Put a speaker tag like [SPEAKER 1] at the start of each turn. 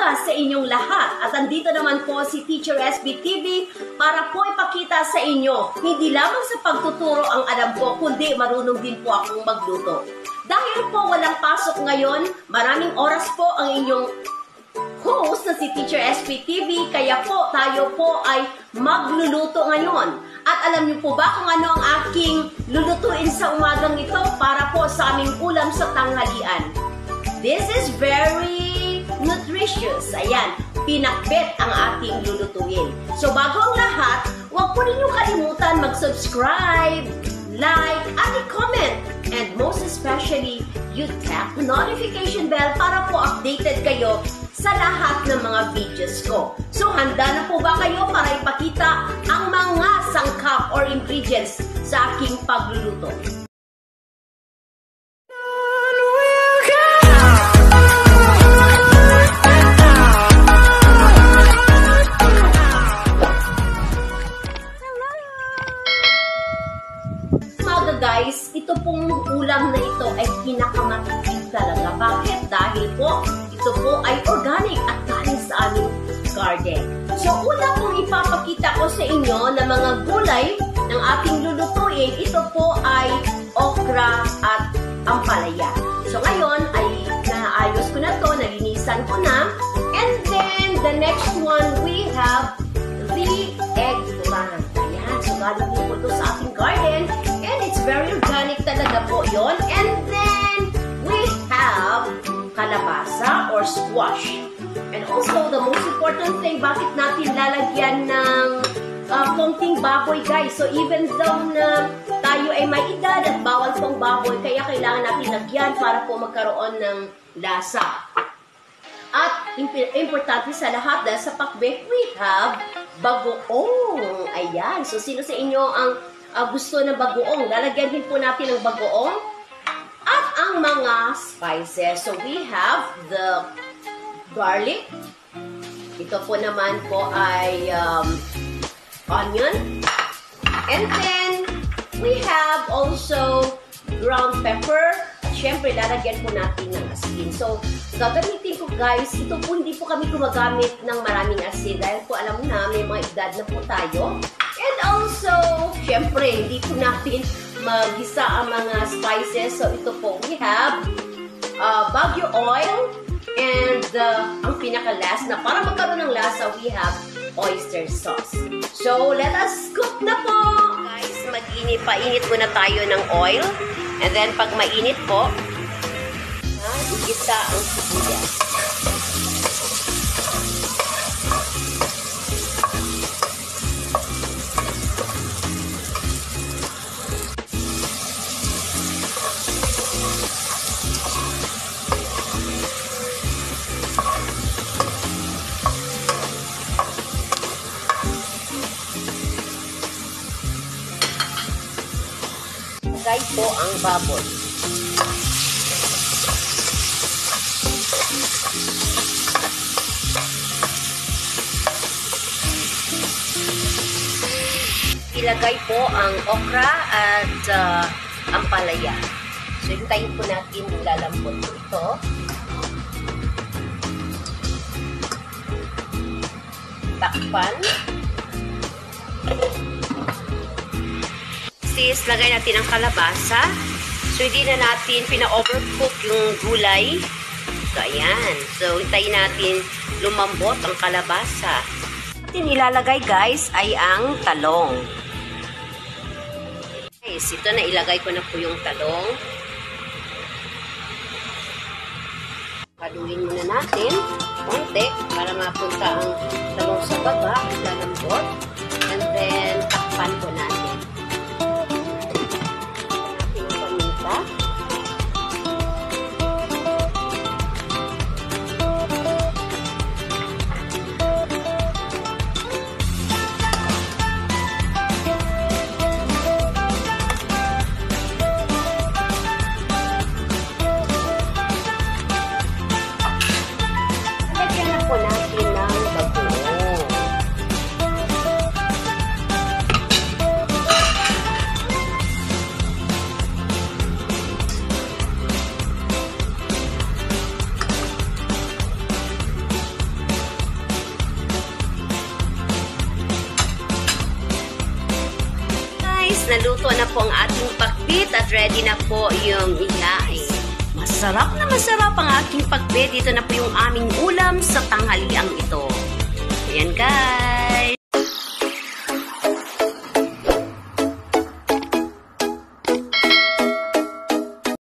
[SPEAKER 1] bukas sa inyong lahat. At andito naman po si Teacher Espie TV para po ipakita sa inyo, hindi lamang sa pagtuturo ang alam ko, kundi marunong din po akong magluto. Dahil po walang pasok ngayon, maraming oras po ang inyong host na si Teacher Espie TV, kaya po tayo po ay magluluto ngayon. At alam niyo po ba kung ano ang aking lulutuin sa umagang ito para po sa aming ulam sa tanghalian? This is very nutritious. Ayan, pinakbet ang ating lulutuin. So bago ang lahat, huwag po ninyong kalimutan mag-subscribe, like, at i-comment. And most especially, you tap the notification bell para po updated kayo sa lahat ng mga videos ko. So handa na po ba kayo para ipakita ang mga sangkap or ingredients sa aking pagluluto? Guys, ito pong ulam na ito ay pinakamatipid talaga. Bakit? Dahil po, ito po ay organic at galing sa aming garden. So, una pong ipapakita ko sa inyo na mga gulay ng ating lulutuin, ito po ay okra at ampalaya. So, ngayon ay naayos ko na to, nalinisan ko na. And then, the next one, we have the eggplant. Ayan, so galing din po ito sa ating garden. And it's very organic talaga po yon. And then, we have kalabasa or squash. And also, the most important thing, bakit natin lalagyan ng konting baboy, guys. So, even though na tayo ay may edad at bawal pong baboy, kaya kailangan natin lagyan para po magkaroon ng lasa. At importante sa lahat, dahil sa pakbet, we have bagoong. Ayan. So, sino sa inyo ang gusto ng bagoong? Lalagyan din po natin ng bagoong at ang mga spices. So, we have the garlic. Ito po naman po ay onion. And then, we have also ground pepper. At syempre, lalagyan po natin ng asin. So, gagamitin ko guys, ito po hindi po kami gumagamit ng maraming asin. Dahil po alam na, may mga edad na po tayo. And also, syempre, hindi po natin magisa ang mga spices. So, ito po, we have Baguio oil. And ang pinaka-last na para magkaroon ng lasa, we have oyster sauce. So, let us cook na po! Guys, painit muna tayo ng oil. And then, pag mainit po, igisa ang sibuyas. Lagay po ang baboy. Ilagay po ang okra at ampalaya. So, hintayin po natin lalambot po ito. Takpan. Lagay natin ang kalabasa. So, hindi na natin pina-overcook yung gulay. So, ayan. So, hintayin natin lumambot ang kalabasa. Atin ilalagay, guys, ay ang talong. Guys, ito na ilagay ko na po yung talong. Paluin muna natin konti para mapunta ang talong sa baba. Lalambot. And then, takpan po natin. naluto na po ang ating pakbit at ready na po yung ihain. Masarap na masarap ang aking pakbit. Dito na po yung aming ulam sa tanghaliang ito. Ayan guys.